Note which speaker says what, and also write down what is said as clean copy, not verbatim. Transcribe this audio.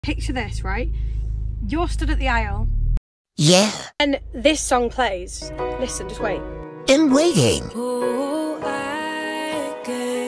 Speaker 1: Picture this, right? You're stood at the aisle.
Speaker 2: Yeah.
Speaker 1: And this song plays. Listen, just wait.
Speaker 2: I'm waiting.
Speaker 3: Oh, I get